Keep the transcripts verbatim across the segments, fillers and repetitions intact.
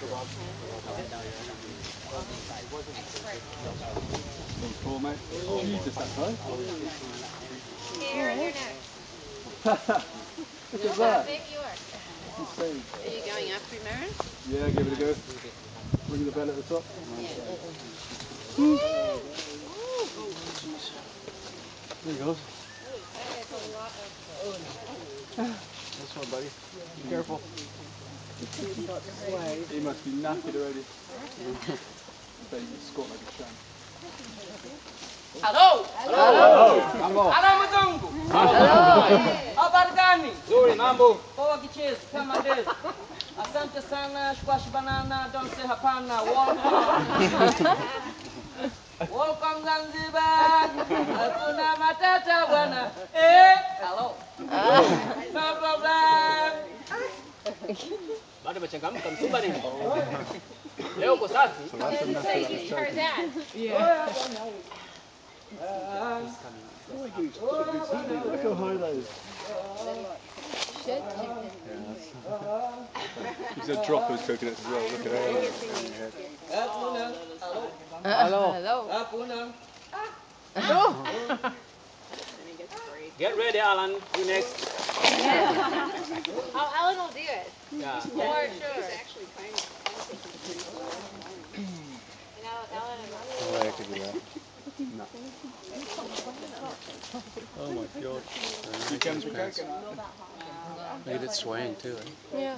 Cool, mate. You just that close. Here or here next? Look at that. Big you are. Insane. Are you going up Primaris? Yeah, give it a go. Ring the bell at the top. Yeah. There you go. That is a lot of That's one, buddy. Be careful. He must be knackered already. Bet he's squat like a champ. Halo. Hello. Mambo. Halo mzungu. Habari gani? Nzuri, mambo. Poa kichezi kama ndevu. Asante sana, squash banana, don't say hapana. Welcome. Welcome Zanzibar. Hakuna matata bwana. Eh, hello. No problem. Bado umechangamka msumba nini? Leo uko safi. her dad. Yeah. Look how high that is. Should You said drop those coconuts as well. Look at her. Hello. Hello. Hello. Get ready, Alan. You next. Oh, Ellen will do it. Yeah. For sure. He's actually kind of And Ellen, Ellen is Oh, I could do that. No. Oh my god. Look at it swaying too, eh? Yeah.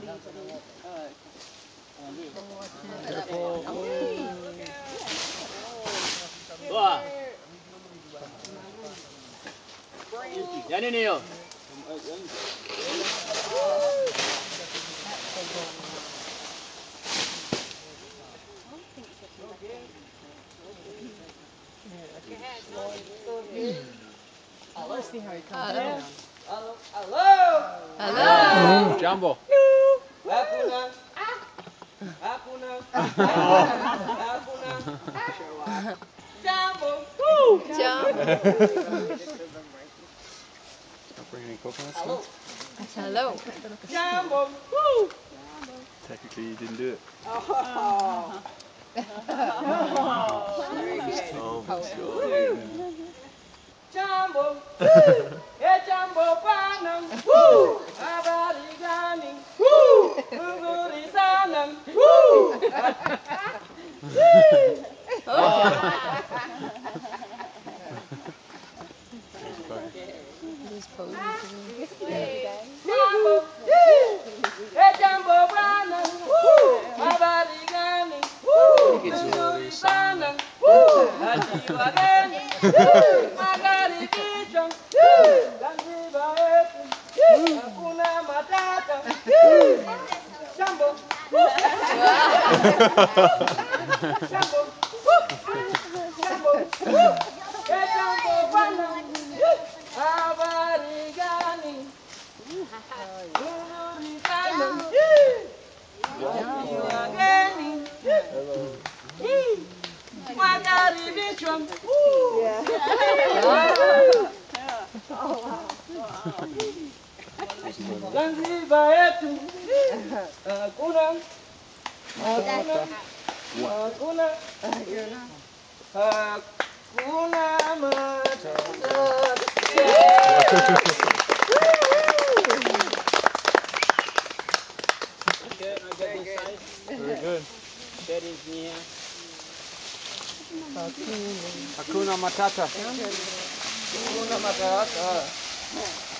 Careful. Boa. Yani niyo? Hello. See how he comes Hello. down. Hello. Hello. Hello. Jumbo. Hakuna. Hakuna. Hakuna. Jumbo. Jump. Not bringing any coconuts. Hello. Hello. Jumbo. Technically, you didn't do it. Oh. Very good. Oh my god. Jumbo. Hey Jumbo Panam. Woo. Habari gani. Woo. Nzuri sana. Woo. These poses. Jumbo. Hey Jumbo Panam. Woo. Habari gani. Woo. Nzuri sana. Woo. Ajiwa gani. Magharibi. Zanzibar yetu. Hakuna matata. Jambo. Jambo. Jambo. Eh, jambo bwana. Habari gani? Nzuri sana. Wageni. Makaribishwa. Zanzibar yetu. Hakuna. Hakuna. Hakuna. Hakuna matata. Okay, I get this side. Very good. That is near. Hakuna Matata. Hakuna matata.